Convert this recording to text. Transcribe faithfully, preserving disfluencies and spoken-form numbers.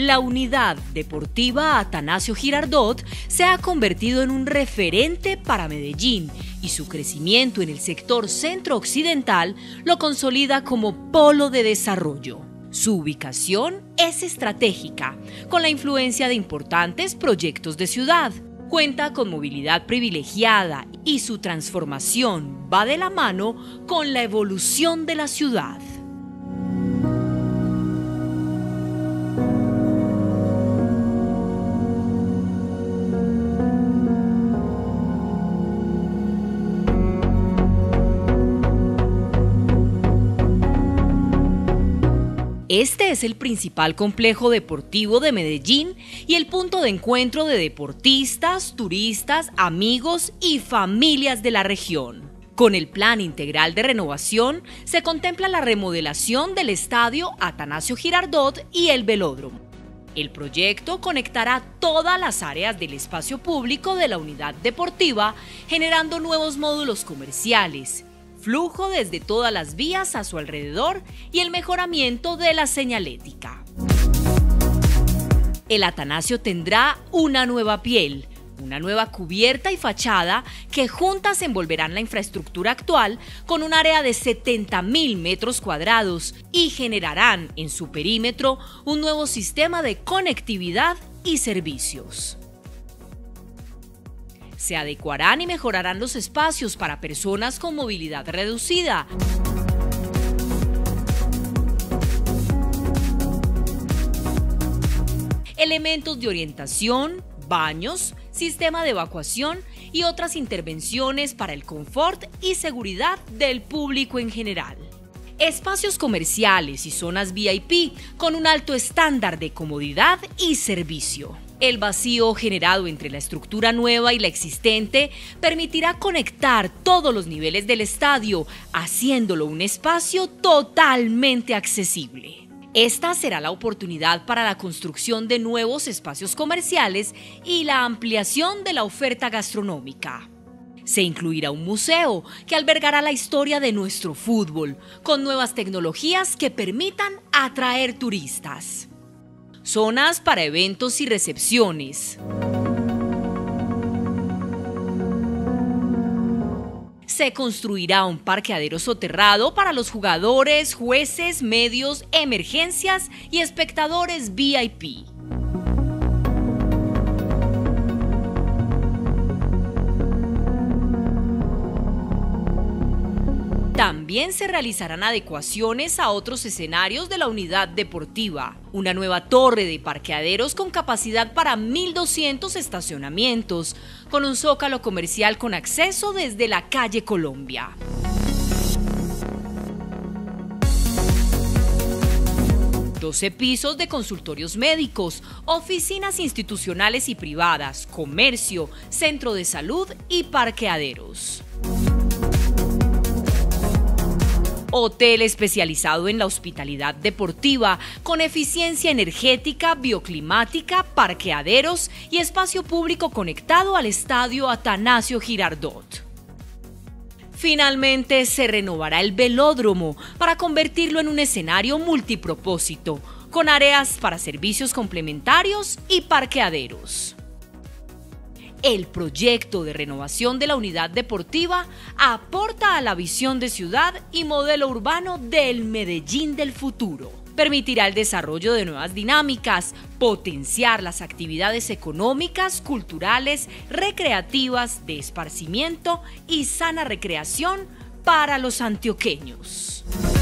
La unidad deportiva Atanasio Girardot se ha convertido en un referente para Medellín y su crecimiento en el sector centro-occidental lo consolida como polo de desarrollo. Su ubicación es estratégica, con la influencia de importantes proyectos de ciudad. Cuenta con movilidad privilegiada y su transformación va de la mano con la evolución de la ciudad. Este es el principal complejo deportivo de Medellín y el punto de encuentro de deportistas, turistas, amigos y familias de la región. Con el Plan Integral de Renovación se contempla la remodelación del estadio Atanasio Girardot y el velódromo. El proyecto conectará todas las áreas del espacio público de la unidad deportiva, generando nuevos módulos comerciales, flujo desde todas las vías a su alrededor y el mejoramiento de la señalética. El Atanasio tendrá una nueva piel, una nueva cubierta y fachada que juntas envolverán la infraestructura actual con un área de setenta mil metros cuadrados y generarán en su perímetro un nuevo sistema de conectividad y servicios. Se adecuarán y mejorarán los espacios para personas con movilidad reducida. Elementos de orientación, baños, sistema de evacuación y otras intervenciones para el confort y seguridad del público en general. Espacios comerciales y zonas V I P con un alto estándar de comodidad y servicio. El vacío generado entre la estructura nueva y la existente permitirá conectar todos los niveles del estadio, haciéndolo un espacio totalmente accesible. Esta será la oportunidad para la construcción de nuevos espacios comerciales y la ampliación de la oferta gastronómica. Se incluirá un museo que albergará la historia de nuestro fútbol, con nuevas tecnologías que permitan atraer turistas. Zonas para eventos y recepciones. Se construirá un parqueadero soterrado para los jugadores, jueces, medios, emergencias y espectadores V I P. También se realizarán adecuaciones a otros escenarios de la unidad deportiva. Una nueva torre de parqueaderos con capacidad para mil doscientos estacionamientos, con un zócalo comercial con acceso desde la calle Colombia. doce pisos de consultorios médicos, oficinas institucionales y privadas, comercio, centro de salud y parqueaderos. Hotel especializado en la hospitalidad deportiva, con eficiencia energética, bioclimática, parqueaderos y espacio público conectado al estadio Atanasio Girardot. Finalmente, se renovará el velódromo para convertirlo en un escenario multipropósito, con áreas para servicios complementarios y parqueaderos. El proyecto de renovación de la unidad deportiva aporta a la visión de ciudad y modelo urbano del Medellín del futuro. Permitirá el desarrollo de nuevas dinámicas, potenciar las actividades económicas, culturales, recreativas, de esparcimiento y sana recreación para los antioqueños.